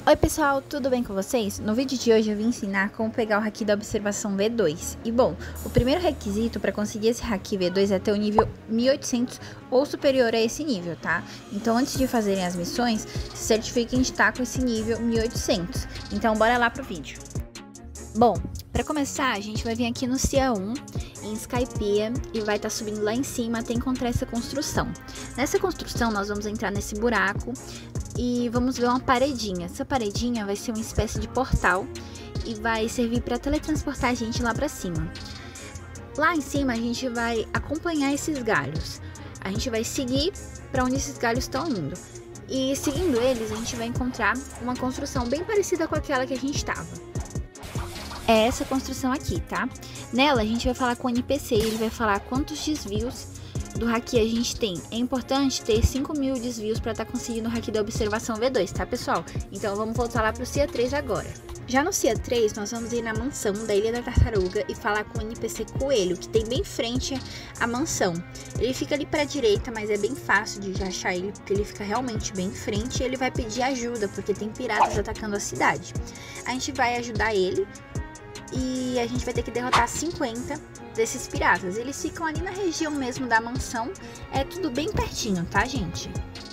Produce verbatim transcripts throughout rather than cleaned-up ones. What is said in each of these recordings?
Oi pessoal, tudo bem com vocês? No vídeo de hoje eu vim ensinar como pegar o haki da observação V dois. E bom, o primeiro requisito para conseguir esse haki V dois é ter o nível mil e oitocentos ou superior a esse nível, tá? Então antes de fazerem as missões, se certifiquem de estar com esse nível mil e oitocentos. Então bora lá pro vídeo. Bom, para começar a gente vai vir aqui no Cia um, em Skypiea, e vai estar subindo lá em cima até encontrar essa construção. Nessa construção nós vamos entrar nesse buraco e vamos ver uma paredinha. Essa paredinha vai ser uma espécie de portal e vai servir para teletransportar a gente lá para cima. Lá em cima a gente vai acompanhar esses galhos. A gente vai seguir para onde esses galhos estão indo. E seguindo eles a gente vai encontrar uma construção bem parecida com aquela que a gente estava. É essa construção aqui, tá? Nela a gente vai falar com o N P C e ele vai falar quantos desvios do haki a gente tem. É importante ter cinco mil desvios para estar tá conseguindo o haki da observação V dois, tá pessoal? Então vamos voltar lá pro Cia três agora. Já no Cia três nós vamos ir na mansão da Ilha da Tartaruga e falar com o N P C Coelho, que tem bem frente à mansão. Ele fica ali para a direita, mas é bem fácil de achar ele, porque ele fica realmente bem em frente e ele vai pedir ajuda, porque tem piratas atacando a cidade. A gente vai ajudar ele e a gente vai ter que derrotar cinquenta desses piratas. Eles ficam ali na região mesmo da mansão. É tudo bem pertinho, tá, gente?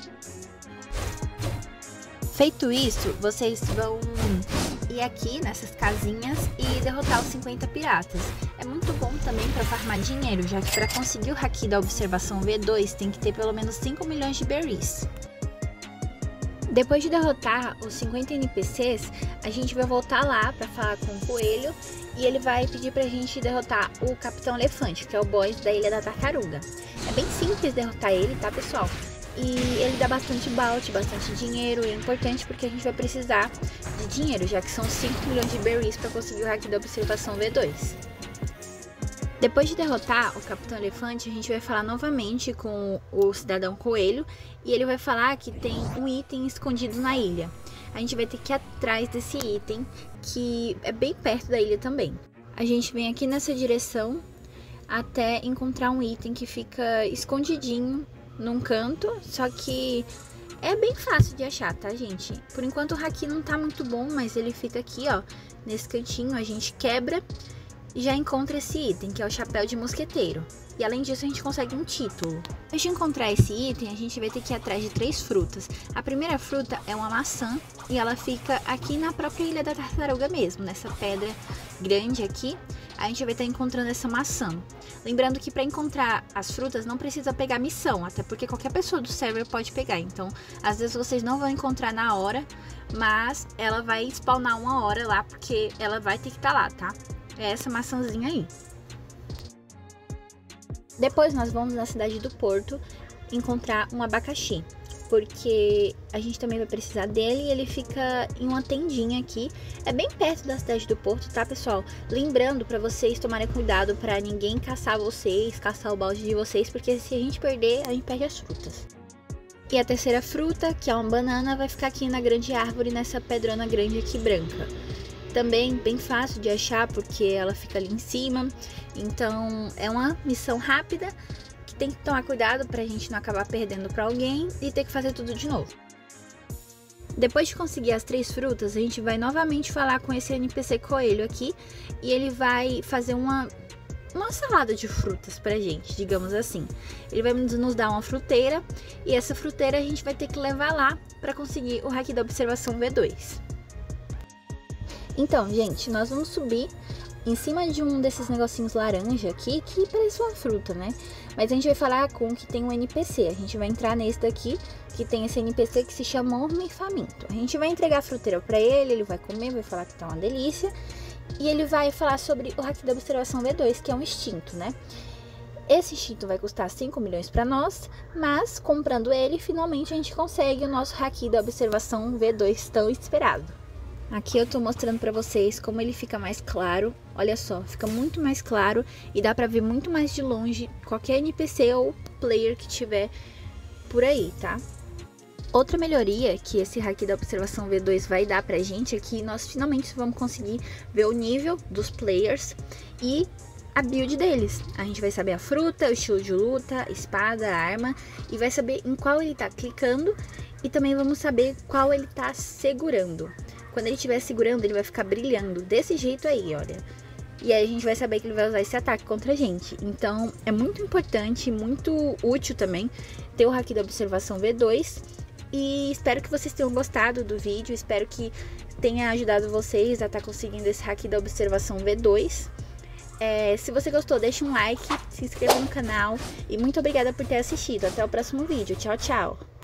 Feito isso, vocês vão ir aqui nessas casinhas e derrotar os cinquenta piratas. É muito bom também para farmar dinheiro, já que para conseguir o haki da observação V dois tem que ter pelo menos cinco milhões de berries. Depois de derrotar os cinquenta N P Cs, a gente vai voltar lá para falar com o Coelho e ele vai pedir pra gente derrotar o Capitão Elefante, que é o boss da Ilha da Tartaruga. É bem simples derrotar ele, tá, pessoal? E ele dá bastante balde, bastante dinheiro, e é importante porque a gente vai precisar de dinheiro, já que são cinco milhões de berries para conseguir o haki da observação V dois. Depois de derrotar o Capitão Elefante, a gente vai falar novamente com o Cidadão Coelho e ele vai falar que tem um item escondido na ilha. A gente vai ter que ir atrás desse item, que é bem perto da ilha também. A gente vem aqui nessa direção até encontrar um item que fica escondidinho num canto, só que é bem fácil de achar, tá, gente? Por enquanto o haki não tá muito bom, mas ele fica aqui, ó, nesse cantinho. A gente quebra e já encontra esse item, que é o chapéu de mosqueteiro. E além disso a gente consegue um título. Depois de encontrar esse item, a gente vai ter que ir atrás de três frutas. A primeira fruta é uma maçã e ela fica aqui na própria Ilha da Tartaruga mesmo, nessa pedra grande aqui. A gente vai estar encontrando essa maçã. Lembrando que para encontrar as frutas não precisa pegar missão, até porque qualquer pessoa do server pode pegar. Então, às vezes vocês não vão encontrar na hora, mas ela vai spawnar uma hora lá, porque ela vai ter que estar lá, tá? É essa maçãzinha aí. Depois nós vamos na cidade do Porto encontrar um abacaxi, porque a gente também vai precisar dele e ele fica em uma tendinha aqui. É bem perto da cidade do Porto, tá, pessoal? Lembrando para vocês tomarem cuidado para ninguém caçar vocês, caçar o balde de vocês, porque se a gente perder, a gente perde as frutas. E a terceira fruta, que é uma banana, vai ficar aqui na grande árvore, nessa pedrona grande aqui branca. Também bem fácil de achar, porque ela fica ali em cima. Então é uma missão rápida que tem que tomar cuidado pra gente não acabar perdendo pra alguém e ter que fazer tudo de novo. Depois de conseguir as três frutas, a gente vai novamente falar com esse N P C Coelho aqui e ele vai fazer uma, uma salada de frutas pra gente, digamos assim. Ele vai nos dar uma fruteira e essa fruteira a gente vai ter que levar lá pra conseguir o haki da observação V dois. Então, gente, nós vamos subir em cima de um desses negocinhos laranja aqui, que parece uma fruta, né? Mas a gente vai falar com que tem um N P C. A gente vai entrar nesse daqui, que tem esse N P C que se chama Homem Faminto. A gente vai entregar a fruteira pra ele, ele vai comer, vai falar que tá uma delícia. E ele vai falar sobre o haki da observação V dois, que é um instinto, né? Esse instinto vai custar cinco milhões pra nós, mas comprando ele, finalmente a gente consegue o nosso haki da observação V dois tão esperado. Aqui eu tô mostrando pra vocês como ele fica mais claro. Olha só, fica muito mais claro e dá pra ver muito mais de longe qualquer N P C ou player que tiver por aí, tá? Outra melhoria que esse haki da observação V dois vai dar pra gente é que nós finalmente vamos conseguir ver o nível dos players e a build deles. A gente vai saber a fruta, o estilo de luta, espada, arma e vai saber em qual ele tá clicando e também vamos saber qual ele tá segurando. Quando ele estiver segurando, ele vai ficar brilhando desse jeito aí, olha. E aí a gente vai saber que ele vai usar esse ataque contra a gente. Então é muito importante, muito útil também ter o haki da observação V dois. E espero que vocês tenham gostado do vídeo, espero que tenha ajudado vocês a estar conseguindo esse haki da observação V dois. É, se você gostou, deixa um like, se inscreva no canal e muito obrigada por ter assistido. Até o próximo vídeo. Tchau, tchau!